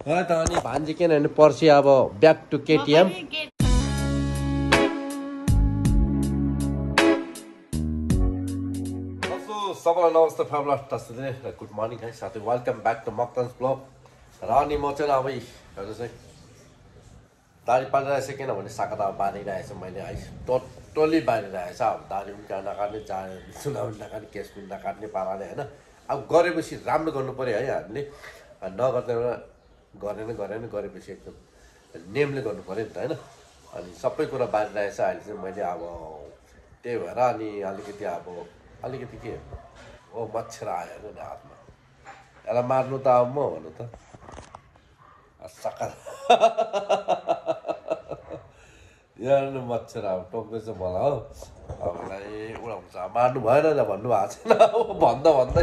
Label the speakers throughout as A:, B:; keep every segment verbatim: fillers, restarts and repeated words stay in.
A: है त अनि भान्जी किन भने पर्सि अब ब्याक टु केटीएम सबैलाई नमस्ते फ्यामिली तस्बिर गुड मर्निङ है साथै वेलकम ब्याक टु मक्तन्स ब्लग र अनि म चाहिँ अब हेर्नु चाहिँ दारी पारिरहेछ किनभने साका त अब बारिरहेछ मैले है टोटली बारिरहेछ अब दारी पनि त्यहाँ नकाट्ने जा चुनाव नकाट्ने केस पनि नकाट्ने पाराले होइन अब गरेपछि राम्रो गर्नु पऱ्यो है हामीले नगर्दा गरेन गरेन गरेपछि एकदम नेमले गर्नु पऱ्यो नि त होइन अनि सबै कुरा बारिरहेछ अहिले चाहिँ मैले अब त्यही भएर अनि अलिकति अब अलिकति के ओ मच्छर आयो नि हातमा यसलाई मार्नु त अब म भन्नु त सका यहाँ मच्छर अब टोक्दैछ मलाई हो अब यसलाई उडाउँछ मार्नु भएन न भन्नु भएको छैन अब भन्दा भन्दै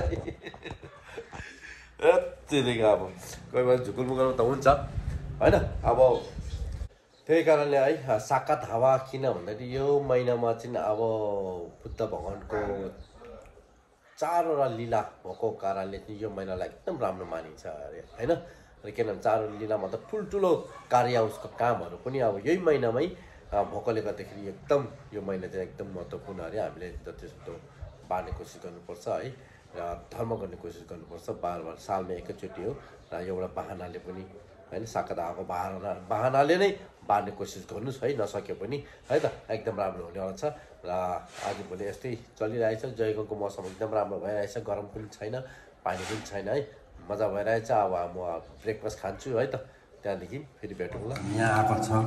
A: यतिदेखि अब कोही बेला झुकुल मुकुल त हुन्छ होइन अब त्यही कारणले है साकात हावा किन भन्दाखेरि यो महिनामा चाहिँ अब बुद्ध भगवानको चारवटा लीला भएको कारणले चाहिँ यो महिनालाई एकदम राम्रो मानिन्छ अरे होइन र किनभने चारवटा लीलामा त ठुल्ठुलो कार्य उसको कामहरू पनि अब यही महिनामै भएकोले गर्दाखेरि एकदम यो महिना चाहिँ एकदम महत्त्वपूर्ण अरे हामीले जतिसक्दो बाँड्ने कोसिस गर्नुपर्छ है र धर्म गर्ने कोसिस गर्नुपर्छ बार बार सालमा एकैचोटि हो र एउटा बाहनाले पनि होइन साकात हावाको बाहना बाहनाले नै बाँड्ने कोसिस गर्नुहोस् है नसक्यो पनि है त एकदम राम्रो हुनेवाला छ र आज भोलि यस्तै चलिरहेछ जयगाउँको मौसम एकदम राम्रो भइरहेछ गरम पनि छैन पानी पनि छैन है मजा भइरहेछ अब म ब्रेकफास्ट खान्छु है त त्यहाँदेखि फेरि भेटौँ ल यहाँ आएको छ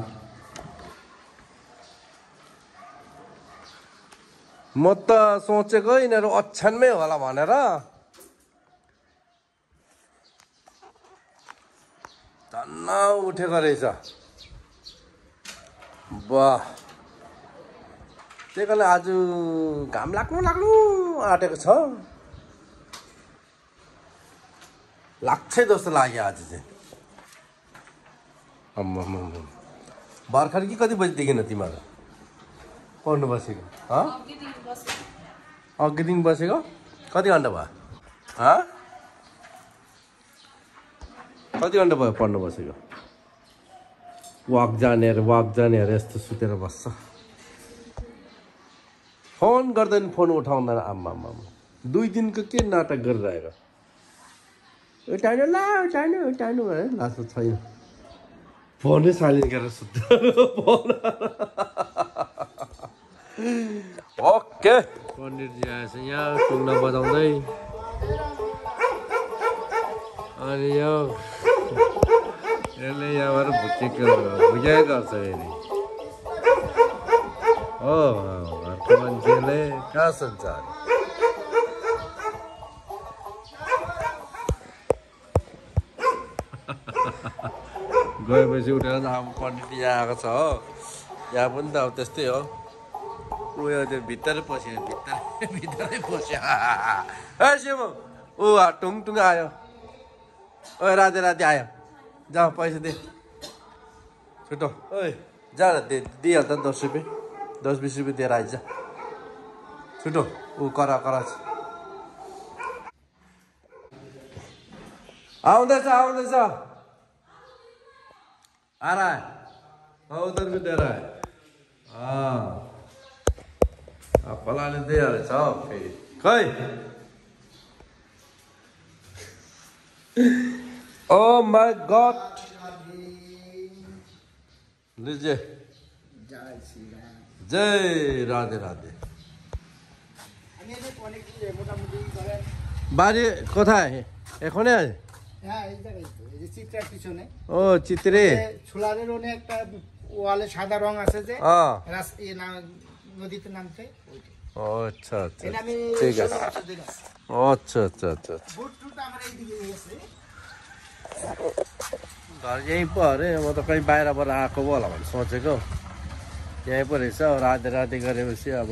A: म त सोचेको यिनीहरू ओछ्यानमै होला भनेर धन्न उठेको रहेछ वाह त्यही कारण आज घाम लाग्नु लाग्नु आँटेको छ लाग्छै जस्तो लाग्यो आज चाहिँ अम्म भर्खर कि कति बजीदेखि न तिमीहरू पढ्नु बसेको अघिदेखि बसेको कति घन्टा भयो कति घन्टा भयो पढ्नु बसेको वाक जानेहरू वाक जानेहरू यस्तो सुतेर बस्छ फोन गर्दैन फोन उठाउँदैन आम्मा आम्मा दुई दिनको के नाटक गरिरहेको उठाउनु ल उठाउनु उठाउनु भनेर लास्ट छैन फोनै साइलेन्ट गरेर सुत्छ ओके पण्डितजी आएछ यहाँ टुङ्ना बजाउँदै अनि यो यसले यहाँबाट भुटेको भुजाइ गर्छ यसले हो घरको मान्छेले कहाँ सुन्छ गएपछि उठेर अब पण्डित यहाँ आएको छ हो यहाँ पनि त अब त्यस्तै हो उयो त्यो भित्रै पस्यो भित्रै भित्रै पस्यो ए शिव ऊ टुङ टुङ आयो ओ राधे राधे आयो जा पैसा दे छुटो ओइ जा दे दिइहाल त दस रुपियाँ दस बिस रुपियाँ दिएर आइज छुटो ऊ करा करा आउँदैछ आउँदैछ आ रहा है उधर भी दे रहा है हाँ फलाने दे रहेछ फेरि खै ओ माय गॉड लीजिए जय राधे राधे বাড়ি কোথায় এখানে
B: হ্যাঁ এই জায়গায় তো এই যে চিত্রের পিছনে
A: ও চিত্রে
B: ছোলারের ওনে একটা ওয়ালে সাদা রং আছে যে
A: হ্যাঁ
B: এই নদীতে নামতে ওইটা
A: ও আচ্ছা আচ্ছা
B: এটা আমি
A: ঠিক আছে আচ্ছা আচ্ছা আচ্ছা
B: বুটটা আমার এই দিকে আছে
A: घर यहीँ पो अरे म त कहीँ बाहिरबाट आएको पो होला भनेर सोचेको यहीँ पो रहेछ राधे राधे गरेपछि अब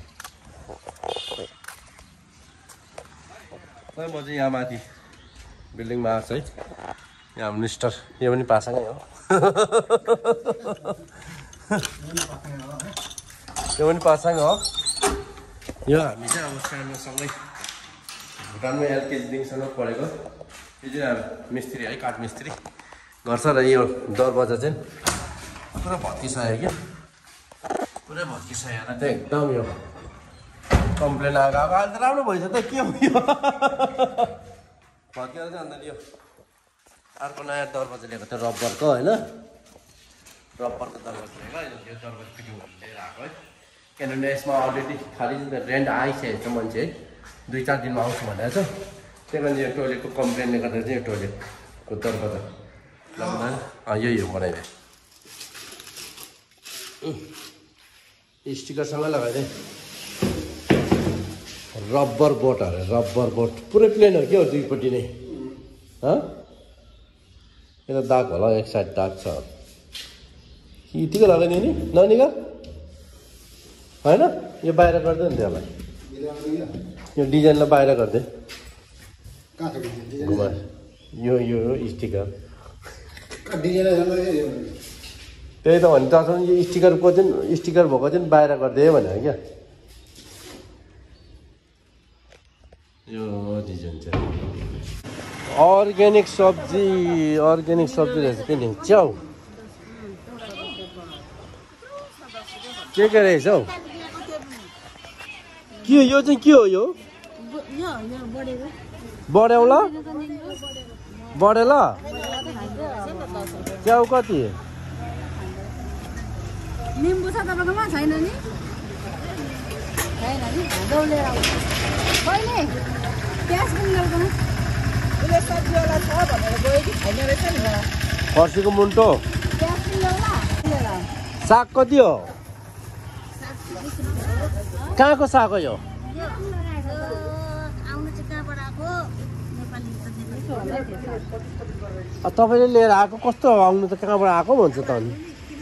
A: खै म चाहिँ यहाँ माथि बिल्डिङमा आएको छु है यहाँ मिनिस्टर यो पनि पासाङै हो यो पनि पासाङ हो यो हामी चाहिँ अब सानोसँगै भुटानमा एलकेजीदेखिसँग पढेको यो चाहिँ मिस्त्री है काठ मिस्त्री गर्छ र यो दरवाजा चाहिँ पुरा भत्किसक्यो क्या पुरै भत्किसकेर चाहिँ एकदम यो कम्प्लेन आएको अब अहिले त राम्रो भएछ त के हो यो भत्केर चाहिँ अन्त यो अर्को नयाँ दरवाजा ल्याएको थियो रब्बरको होइन रब्बरको दरवाजा ल्याएको यो दरवाजा फिटिङ लिएर आएको है किनभने यसमा अलरेडी खालि रेन्ट आइसकेको छ मान्छे है दुई चार दिनमा आउँछ भनेको छ त्यही कारण यो टोइलेटको कम्प्लेनले गर्दा चाहिँ यो टोइलेटको दरवाजा यो यो बनाइदिएँ स्टिकरसँग लगाइदिएँ रब्बर बोट अरे रब्बर बोट पुरै प्लेन हो क्या दुईपट्टि नै यता दाग होला एक साइड दाग छ यतिको लगाइदियो नि ननिका होइन यो बाहिर गरिदियो नि त्यसलाई यो डिजाइनलाई बाहिर गरिदिए यो यो स्टिकर त्यही त भने तसम्म यो स्टिकरको चाहिँ स्टिकर भएको चाहिँ बाहिर गरिदिए भने क्या यो डिजाइन चाहिँ अर्ग्यानिक सब्जी अर्ग्यानिक सब्जी रहेछ के नि च्याउ के के रहेछ हौ के यो चाहिँ के हो यो बढेउला बढेला च्याउ कति
C: निम्बु छ तपाईँकोमा छैन नि छैन नि दौलेर आउँछ कहिले प्याज पनि ल्याउँदैन उसले सब्जीवाला छ भनेर गयो कि छैन रहेछ नि
A: फर्सीको मुन्टो
C: प्याज पनि ल्याउला
A: साग कति हो कहाँको साग हो यो
C: आउनु चाहिँ कहाँबाट आएको नेपाली
A: तपाईँले लिएर आएको कस्तो आउनु त कहाँबाट आएको भन्छ त अनि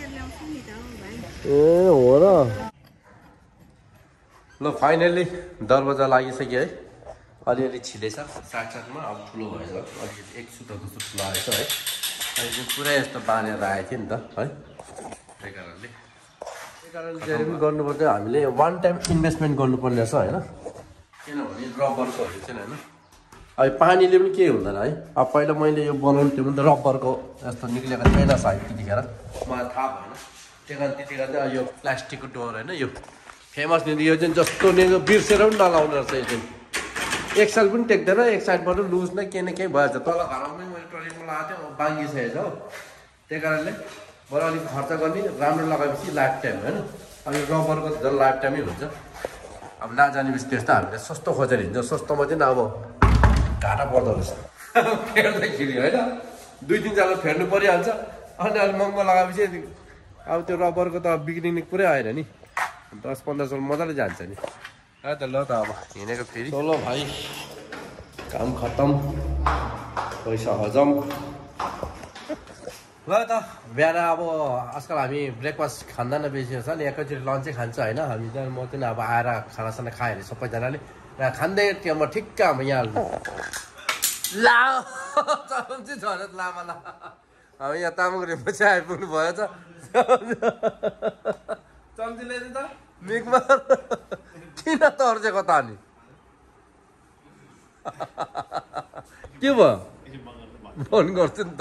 A: ए हो र ल फाइनल्ली दरवाजा लागिसक्यो है अलिअलि छिलेछ साग सागमा अब ठुलो भएछ अलिकति एक सुतो जस्तो ठुलो आएछ है अहिले पुरै यस्तो बाँधेर आएको थियो नि त है त्यही कारणले त्यही कारणले जहिले पनि गर्नुपर्छ हामीले वान टाइम इन्भेस्टमेन्ट गर्नुपर्ने रहेछ होइन किनभने रबरकोहरू चाहिँ होइन अब पानीले पनि केही हुँदैन है अब पहिला मैले यो बनाउनु त्यो पनि त रबरको यस्तो निक्लेको थिएन सायद त्यतिखेर मलाई थाहा भएन त्यही कारण त्यतिखेर चाहिँ यो प्लास्टिकको डोर होइन यो फेमस नि यो चाहिँ जस्तो नि बिर्सेर पनि नलाउनु रहेछ यो चाहिँ एक साल पनि टेक्दैन एक साइडबाट लुज नै केही न केही भएछ तल घरमा पनि मैले टोइलेटमा लगाएको थिएँ बाङ्गिसकेको छ हो त्यही कारणले बरु अलिक खर्च गर्ने राम्रो लगाएपछि लाइफ टाइम होइन अब यो रबरको झन् लाइफ टाइमै हुन्छ अब नजानेपछि त्यस्तो हामीले सस्तो खोजेर हिँड्छ सस्तोमा चाहिँ अब घाटा पर्दो रहेछ फेर्दाखेरि होइन दुई तिन जग्गा फेर्नु परिहाल्छ अनि अलिक महँगो लगाएपछि अब त्यो रबरको त बिग्रिने पुरै आएन नि दस पन्ध्र सौ मजाले जान्छ नि त ल त अब हिँडेको फेरि चलो भाइ काम खत्तम पैसा हजम ल त बिहान अब आजकल हामी ब्रेकफास्ट खाँदैन बेसी छ नि एकैचोटि लन्चै खान्छ होइन हामी चाहिँ म चाहिँ अब आएर खानासाना खायो अरे सबैजनाले यहाँ खाँदै त्यो म ठिक्क अब यहाँ ला चाहिँ छ अरे लामा ला अब यहाँ तामाङ रेपछि आइपुग्नु भयो त चम्ची ल्याइदिनु त मिकमा किन तर्सेको त अनि के भयो फोन गर्छु नि त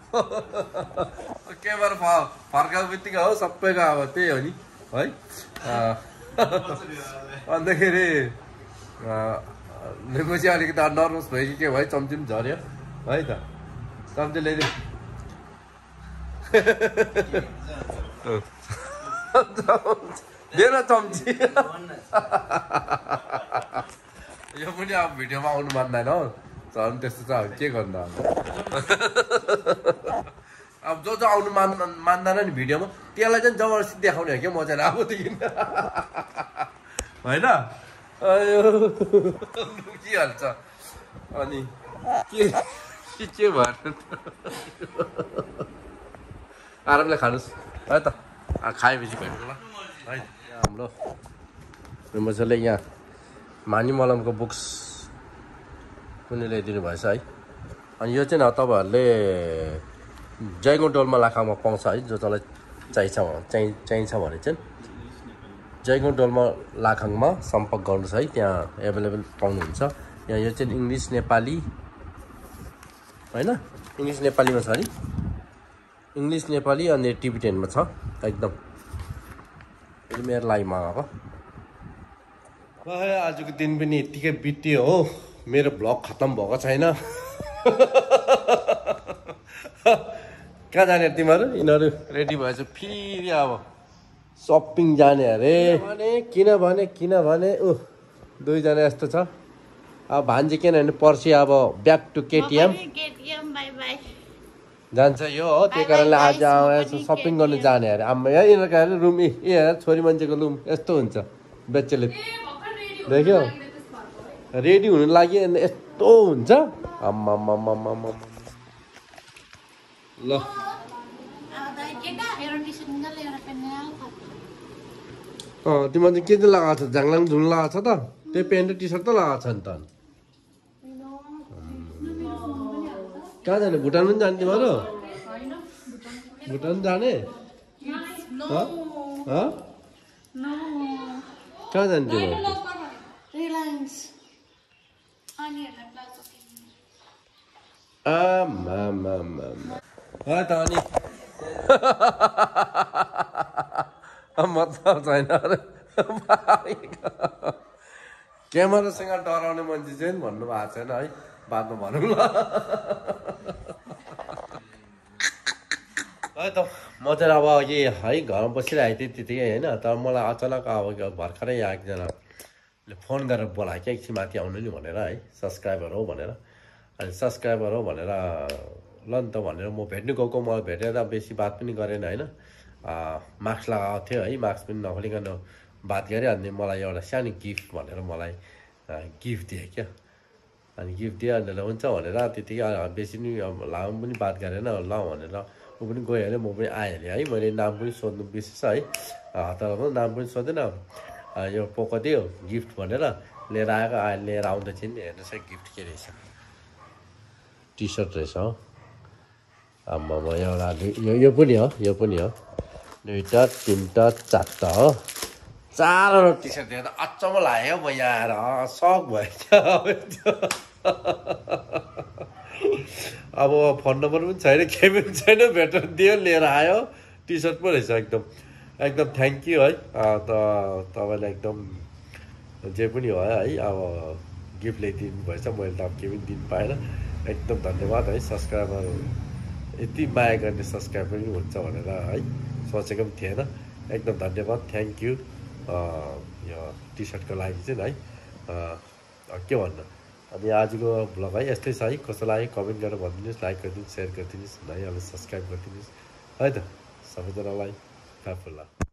A: के भएर फर्काएको बित्तिकै हो सबैको अब त्यही हो नि है अन्तखेरि लिएपछि अलिकति नर्भस भयो कि के भयो चम्ची पनि झऱ्यो है त चम्ची ल्याइदियो दिएर चम्ची यो पनि अब भिडियोमा आउनु मान्दैन हो झन् त्यस्तो छ अब के गर्नु अब अब जो जो आउनु मान मान्दैन नि भिडियोमा त्यसलाई चाहिँ जबरजस्ती देखाउने हो क्या मजाले अबदेखि होइन लुकिहाल्छ अनि के के भयो आरामले खानुहोस् है त खाएपछि भेट्नु ल है हाम्रो मजाले यहाँ मानी मलमको बुक्स पनि ल्याइदिनु भएछ है अनि यो चाहिँ तपाईँहरूले जयगाउँ डोल्मा लाखामा पाउँछ है जो जसलाई चाहिन्छ चाहिँ चाहिन्छ भने चाहिँ जयगाउँ डोल्मा लाखाङमा सम्पर्क गर्नुहोस् है त्यहाँ एभाइलेबल पाउनुहुन्छ यहाँ यो चाहिँ इङ्ग्लिस नेपाली होइन इङ्ग्लिस नेपालीमा छ नि इङ्ग्लिस नेपाली अनि टिबिटेनमा छ एकदम मेरो लागि मगाएको आजको दिन पनि यत्तिकै बित्यो हो मेरो भ्लग खत्तम भएको छैन कहाँ जाने तिमीहरू यिनीहरू रेडी भएछ फेरि अब सपिङ जाने अरे भने किनभने किनभने ऊ दुईजना यस्तो छ अब भान्जी किनभने पर्सि अब ब्याक टु केटिएम जान्छ यो हो त्यही कारणले आज आएर सपिङ गर्नु जाने अरे आम्मा यहाँ यिनीहरूको रुम ए छोरी मान्छेको रुम यस्तो हुन्छ बेचेले देख्यो रेडी हुनु लागि यस्तो हुन्छ आम्मा ल अँ तिमीले चाहिँ के चाहिँ लगाएको छ झाङलाङ झुङ लगाएको छ त त्यही पेन्ट र टी सर्ट त लगाएको छ नि त कहाँ जाने भुटान पनि जाने तिमीहरू भुटान जाने कहाँ जाने तिमीहरू आमा त अनि मतलब छैन अरे क्यामेरासँग डराउने मान्छे चाहिँ भन्नु भएको छैन है बादमा भनौँ ल है त म चाहिँ अब अघि है घरमा बसिरहेको थिएँ त्यतिकै होइन तर मलाई अचानक अब भर्खरै यहाँ एकजनाले फोन गरेर बोलायो क्या एकछिन माथि आउनु नि भनेर है सब्सक्राइबर हो भनेर अनि सब्सक्राइबर हो भनेर ल नि त भनेर म भेट्नु गएको मलाई भेटेर बेसी बात पनि गरेन होइन मास्क लगाएको थियो है मास्क पनि नखोलिकन बात गरेँ अनि मलाई एउटा सानो गिफ्ट भनेर मलाई गिफ्ट दिएँ क्या अनि गिफ्ट दिएँ अनि हुन्छ भनेर त्यतिकै बेसी नै लामो पनि बात गरेन ल भनेर ऊ पनि गइहालेँ म पनि आइहालेँ है मैले नाम पनि सोध्नु बिर्सेछ है तर नाम पनि सोधेन यो पोको दियो गिफ्ट भनेर लिएर आएको आएर लिएर आउँदा चाहिँ नि हेर्नुहोस् है गिफ्ट के रहेछ टी सर्ट रहेछ हो आम्मा म एउटा यो यो पनि हो यो पनि हो दुईवटा तिनवटा चारवटा हो चारवटा टी सर्ट देख्दा अचम्म लाग्यो म यहाँ आएर सक भयो अब फोन नम्बर पनि छैन केही पनि छैन भेटेर दियो लिएर आयो टी सर्ट पो रहेछ एकदम एकदम थ्याङ्क यू है त तपाईँलाई एकदम जे पनि भयो है अब गिफ्ट ल्याइदिनु भएछ मैले त अब केही पनि दिनु पाएन एकदम धन्यवाद है सब्सक्राइबर यति माया गर्ने सब्सक्राइब पनि हुन्छ भनेर है सोचेको पनि थिएन एकदम धन्यवाद थ्याङ्क यू यो टी सर्टको लागि चाहिँ है के भन्नु अनि आजको भ्लग है यस्तै छ है कस्तो लाग्यो कमेन्ट गरेर भनिदिनुहोस् लाइक गरिदिनुहोस् सेयर गरिदिनुहोस् है अब सब्सक्राइब गरिदिनुहोस् है त सबैजनालाई फ्याफुल्ला